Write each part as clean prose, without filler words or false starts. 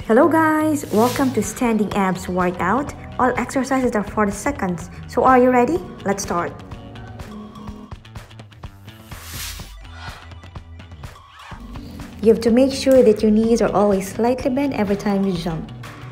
Hello guys, welcome to Standing Abs Workout. All exercises are 40 seconds. So are you ready? Let's start. You have to make sure that your knees are always slightly bent every time you jump.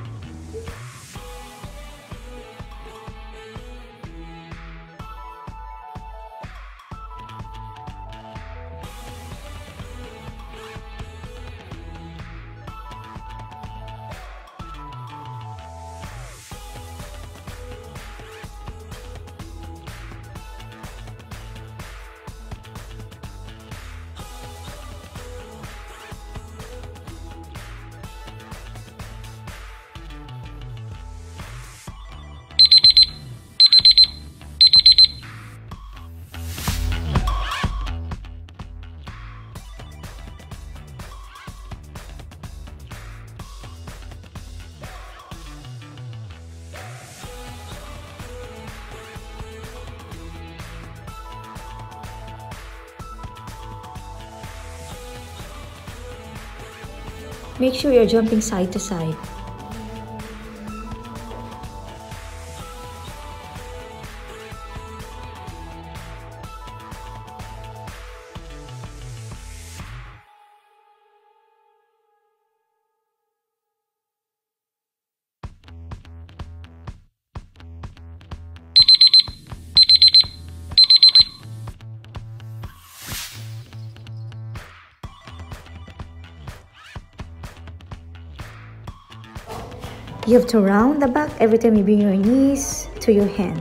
Make sure you're jumping side to side. You have to round the back every time you bring your knees to your hand.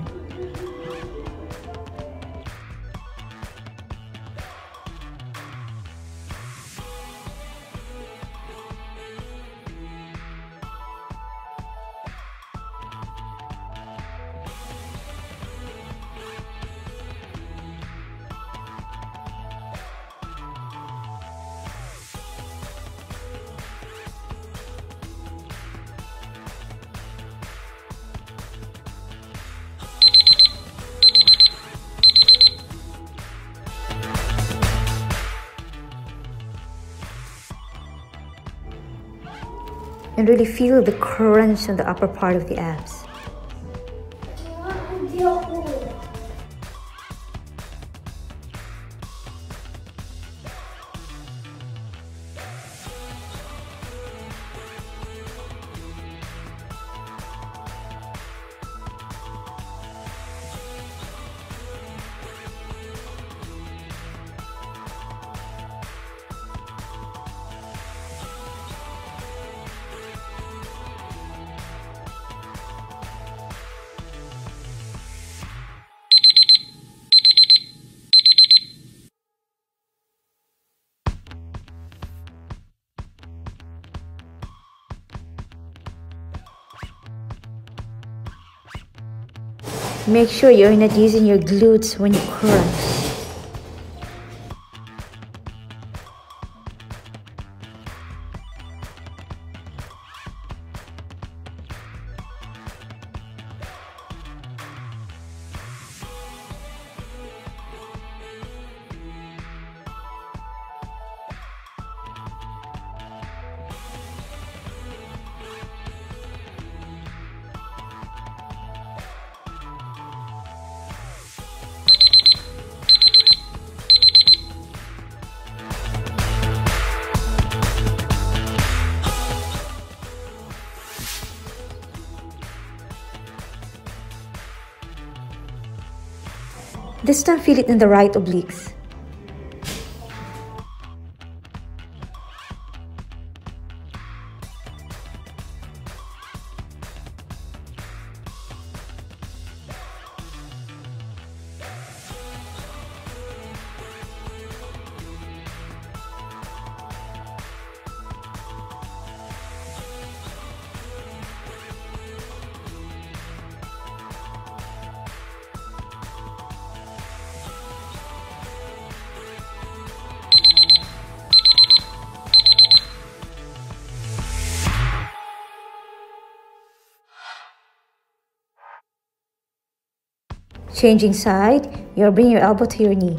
And really feel the crunch on the upper part of the abs. Make sure you're not using your glutes when you crunch. This time, feel it in the right obliques. Changing side, you'll bring your elbow to your knee.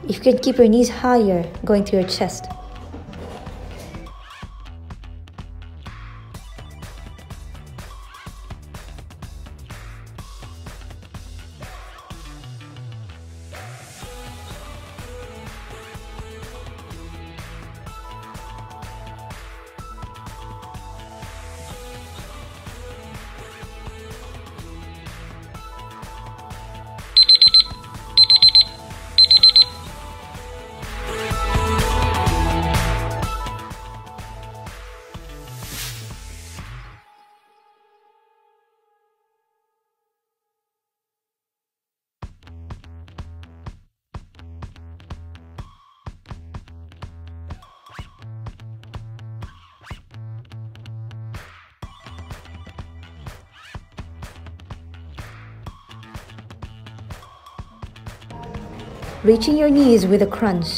If you can keep your knees higher, going to your chest. Reaching your knees with a crunch.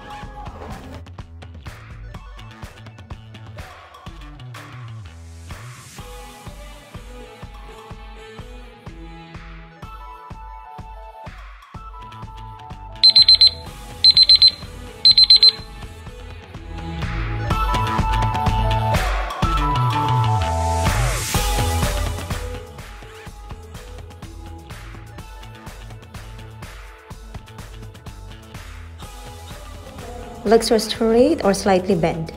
Legs are straight or slightly bent.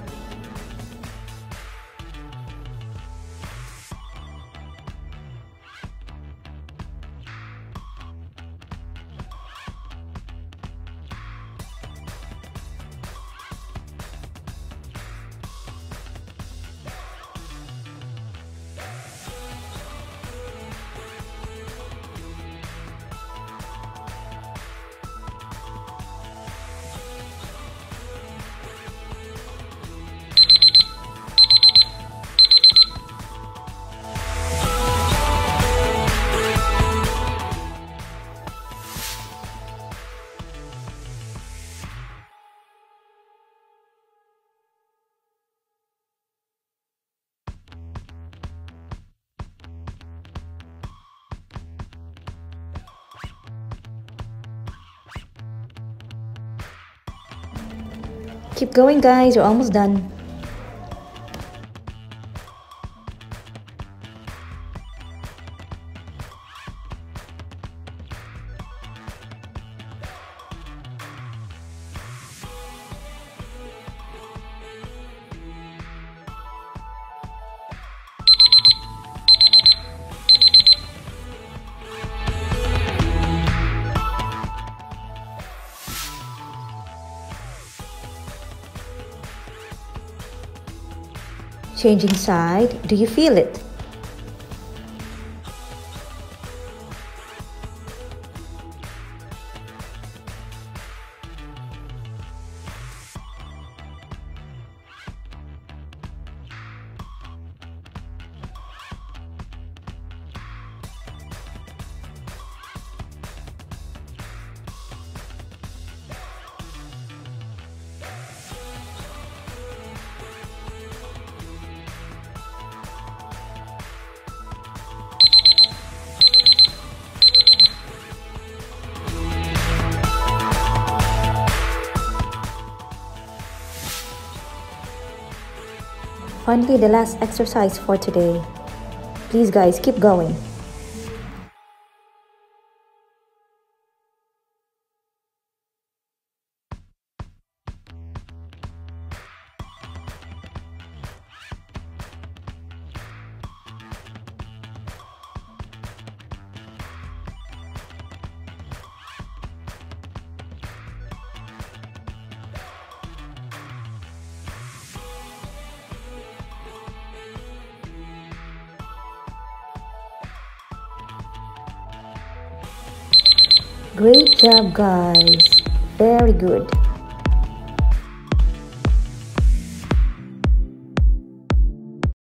Keep going, guys, you're almost done. Changing side, do you feel it? Finally, the last exercise for today. Please guys, keep going. Great job, guys. Very good.